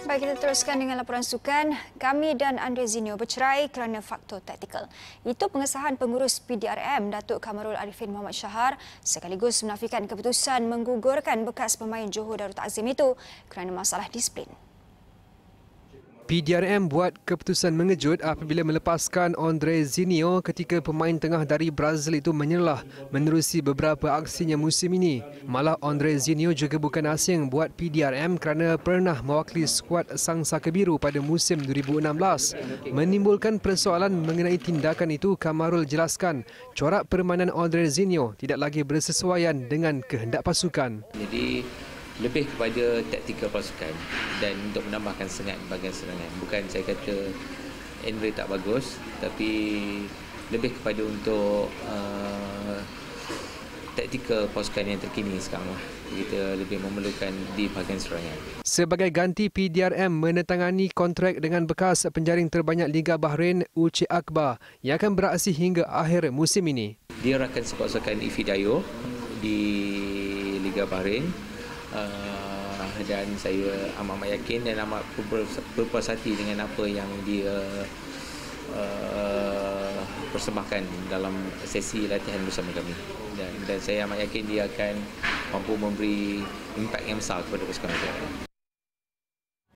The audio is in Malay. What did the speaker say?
Baik, kita teruskan dengan laporan sukan. Kami dan Andre Zinio bercerai kerana faktor taktikal. Itu pengesahan pengurus PDRM Datuk Kamarul Arifin Muhammad Shahar sekaligus menafikan keputusan menggugurkan bekas pemain Johor Darul Takzim itu kerana masalah disiplin. PDRM buat keputusan mengejut apabila melepaskan Andre Zinio ketika pemain tengah dari Brazil itu menyelah menerusi beberapa aksinya musim ini. Malah Andre Zinio juga bukan asing buat PDRM kerana pernah mewakili skuad Sang Saka Biru pada musim 2016. Menimbulkan persoalan mengenai tindakan itu, Kamarul jelaskan corak permainan Andre Zinio tidak lagi bersesuaian dengan kehendak pasukan. Jadi lebih kepada taktikal pasukan dan untuk menambahkan semangat bahagian serangan. Bukan saya kata Andre tak bagus, tapi lebih kepada untuk taktikal pasukan yang terkini sekarang lah. Kita lebih memerlukan di bahagian serangan. Sebagai ganti, PDRM menentangani kontrak dengan bekas penjaring terbanyak Liga Bahrain Uche Akbar yang akan beraksi hingga akhir musim ini. Dia rakan sepasukan Ifidayo di Liga Bahrain. Dan saya amat yakin dan amat berpuas hati dengan apa yang dia persembahkan dalam sesi latihan bersama kami, dan saya amat yakin dia akan mampu memberi impak yang besar kepada pasukan kita.